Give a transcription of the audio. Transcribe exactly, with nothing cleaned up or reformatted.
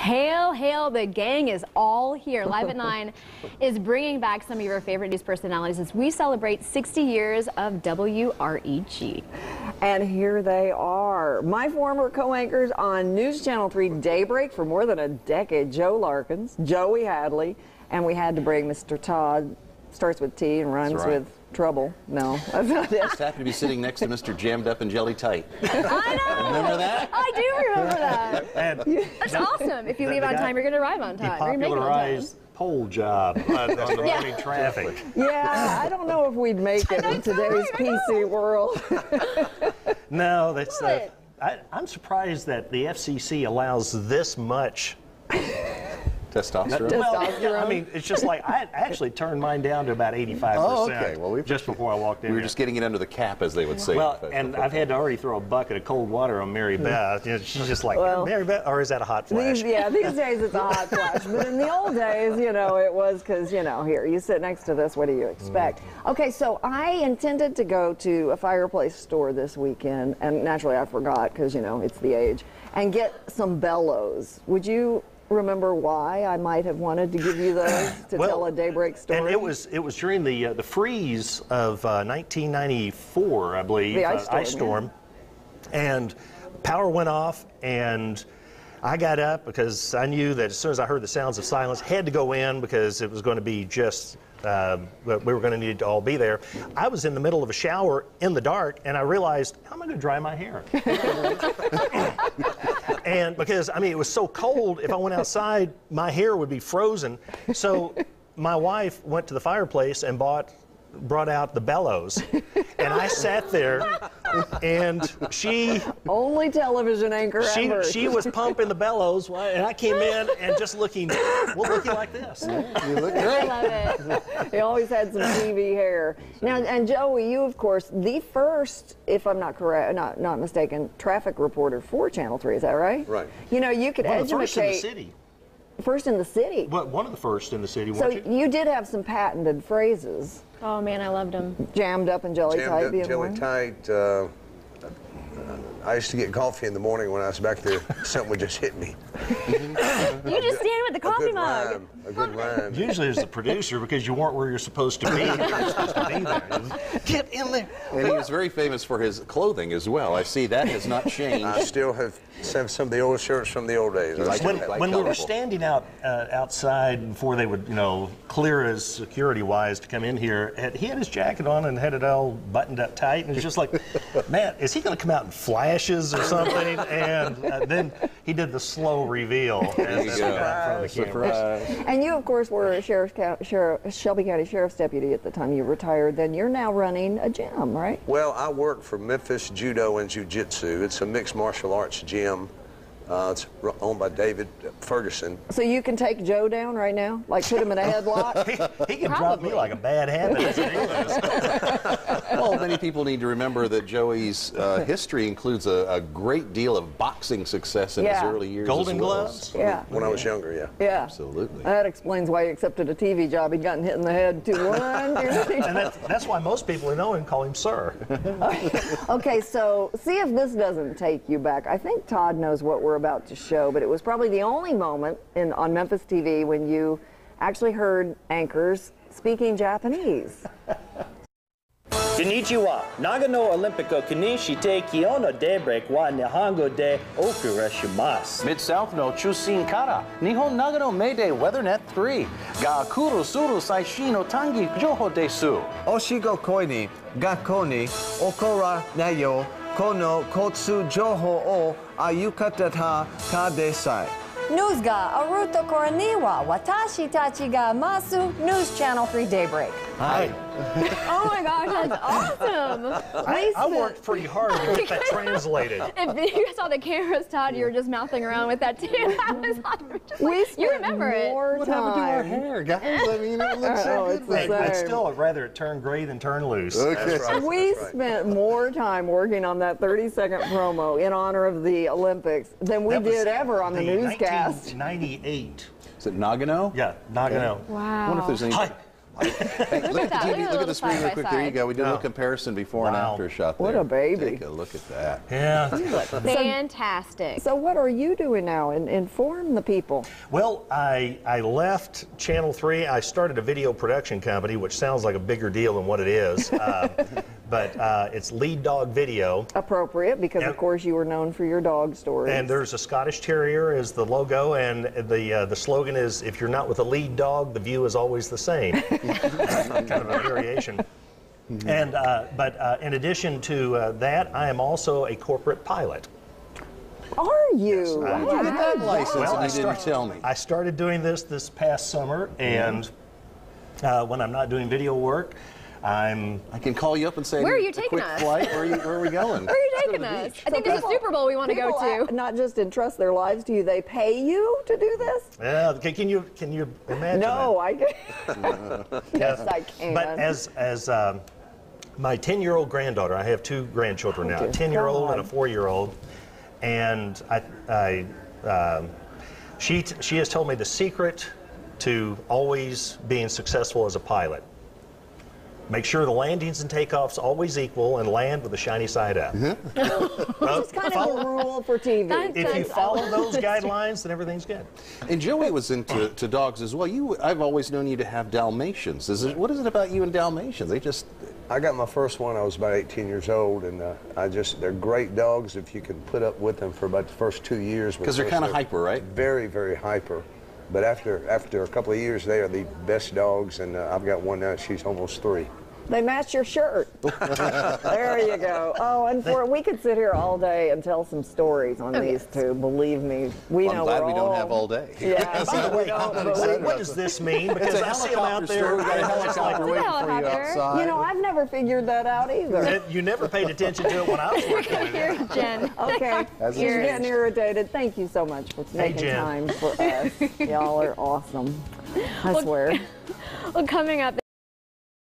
Hail, hail, the gang is all here. Live at nine is bringing back some of your favorite news personalities as we celebrate sixty years of W R E G. And here they are, my former co-anchors on News Channel three Daybreak for more than a decade, Joe Larkins, Joey Hadley, and we had to bring Mister Todd, starts with T and rhymes right. with trouble. No, that's not it. Just happened to be sitting next to Mister Jammed Up and Jelly Tight. I know! Remember that? I do remember that. And That's awesome. If you leave on time, you're going to arrive on time. He You're gonna make it on time. popularized pole job on, on the Yeah. morning traffic. Yeah, I don't know if we'd make it in today's P C world. No, that's. Love Uh, it. I, I'm surprised that the F C C allows this much. Testosterone. Well, Testosterone. I mean, it's just like I actually turned mine down to about eighty-five percent. Oh, okay. Well, we've just before I walked in. We were here. just getting it under the cap, as they would say. Well, and I've had to already throw a bucket of cold water on Mary Beth. You know, she's just like, Well, Mary Beth, or is that a hot flash? These, yeah, these days it's a hot flash, but in the old days, you know, it was because, you know, here, you sit next to this, what do you expect? Mm. Okay, so I intended to go to a fireplace store this weekend, and naturally I forgot because, you know, it's the age, and get some bellows. Would you remember why I might have wanted to give you those to well, tell a Daybreak story? And it was it was during the uh, the freeze of uh, nineteen ninety-four, I believe, The ice uh, storm, ice storm, and power went off, and I got up because I knew that as soon as I heard the sounds of silence, had to go in because it was going to be just. Uh, we were going to need to all be there. I was in the middle of a shower in the dark, and I realized, how am I going to dry my hair? And because, I mean, it was so cold, if I went outside, my hair would be frozen. So my wife went to the fireplace and bought, brought out the bellows. And I sat there, and she... Only television anchor She, ever. she was pumping the bellows, and I came in and just looking, well, looking like this. You look I great. love it. He always had some T V hair. Now, and Joey, you, of course, the first, if I'm not correct, not not mistaken, traffic reporter for Channel three. Is that right? Right. You know, you could One of the educate. first in the city. First in the city. Well, one of the first in the city, So weren't you? you did have some patented phrases. Oh, man, I loved him. Jammed up and jelly Jammed tight up, being jelly one. tight. Uh, I used to get coffee in the morning when I was back there. Something would just hit me. You just stand with the A coffee good mug. rhyme. A good rhyme. Usually as the producer, because you weren't where you're supposed to be. You're supposed to be there. Get in there. And he was very famous for his clothing as well. I see that has not changed. I still have some, some of the old shirts from the old days. I like still When, have Quite when we were colorful. standing out uh, outside before they would, you know, clear us security-wise to come in here, and he had his jacket on and had it all buttoned up tight, and it was just like, man, is he going to come out in flashes or something? And uh, then he did the slow reveal. There you as go. we got in front of the camera. Surprise. And you, of course, were a sheriff's co- sheriff, Shelby County Sheriff's Deputy at the time you retired. Then you're now running a gym, right? Well, I work for Memphis Judo and Jiu-Jitsu. It's a mixed martial arts gym. Uh, it's r- owned by David Ferguson. So you can take Joe down right now? Like put him in a headlock? He can drop me like a bad habit. As it is. Well, many people need to remember that Joey's uh, history includes a, a great deal of boxing success in Yeah. his early years. Golden as well. gloves? Yeah. When I was younger, yeah. Yeah. Absolutely. That explains why he accepted a T V job. He'd gotten hit in the head two one. And that's, that's why most people who know him call him Sir. Okay, so see if this doesn't take you back. I think Todd knows what we're about to show, but it was probably the only moment in on Memphis T V when you actually heard anchors speaking Japanese. Konnichiwa. Nagano Olympico Kunishite Kyono Daybreak wa Nihongo de okurashimasu. Mid-South no Chusin Kara, Nihon Nagano Mayday WeatherNet three, Ga Kuru Suru Saishi no Tangi Joho Desu. Oshigo koi ni gakko ni okora nayo kono kotsu joho o ayukata ta ka desai. News ga aruto koraniwa watashi tachi ga masu News Channel three Daybreak. Hi. Oh my gosh, that's awesome. I, I worked pretty hard to get that translated. If you saw the cameras, Todd, you were just mouthing around with that too. I was like, just We like, spent you remember it. more What happened to our time. hair, guys? I mean, it looks so Oh, good. it's the right same. I'd still I'd rather it turn gray than turn loose. Okay. That's right. We That's right. spent more time working on that thirty second promo in honor of the Olympics than we That was did ever on the, newscast. nineteen ninety-eight. Is it Nagano? Yeah, Nagano. Wow. I wonder if there's any. Hi. Hey, look, Look at the at that. T V, Look at look the at the screen little real quick. There you side-by-side. go. We did a little Oh. comparison before and Wow. after shot What there. a baby. Take a look at that. Yeah. Fantastic. So what are you doing now? In, inform the people. Well, I I left Channel three. I started a video production company, which sounds like a bigger deal than what it is. Uh, but uh, it's Lead Dog Video. Appropriate, because Yep. of course you were known for your dog stories. And there's a Scottish Terrier as the logo, and the uh, the slogan is, "If you're not with a lead dog, the view is always the same." Kind of a variation. And uh, but uh, in addition to uh, that, I am also a corporate pilot. Are you? I- I Look at that license, Well, and I you didn't start- tell me. I started doing this this past summer, and uh, when I'm not doing video work, I'm I can call you up and say, Where are you a taking quick us? flight. Where are, you, where are we going? Where are you Let's go taking to the us? beach. I think there's a Super Bowl we want to go People, to. uh, not just entrust their lives to you, they pay you to do this? yeah. Can, can you can you imagine? No, that? I can. Yes, I can. But as as um, my ten-year-old granddaughter, I have two grandchildren now, dear a ten-year-old and a God. four-year-old, and I, I um, she t- she has told me the secret to always being successful as a pilot. Make sure the landings and takeoffs always equal and land with the shiny side up. Well, It's kind of follow- a rule for T V. That- if you That's- follow those guidelines, then everything's good. And Joey was into to dogs as well. You, I've always known you to have Dalmatians. Is it, what is it about you and Dalmatians? They just, I got my first one, I was about eighteen years old, and uh, I just, they're great dogs if you can put up with them for about the first two years. because they're kind of hyper, right? Very, very hyper. But after after a couple of years, they are the best dogs, and uh, I've got one now, she's almost three. They match your shirt. There you go. Oh, and for we could sit here all day and tell some stories on Oh, these yes. two. Believe me, we Well, know I'm glad we're we all, don't have all day. Yeah. By the we way, don't, what, but we- what does this mean? Because It's a I see them out helicopter there. story. We got a and it's just like, helicopter waiting for you helicopter. outside. You know, I've never figured that out either. It- you never paid attention to it when I was working with Here, it. Jen. Okay, As she's it's getting irritated. Thank you so much for making Jen. time for us. Y'all are awesome. I swear. Well, coming up.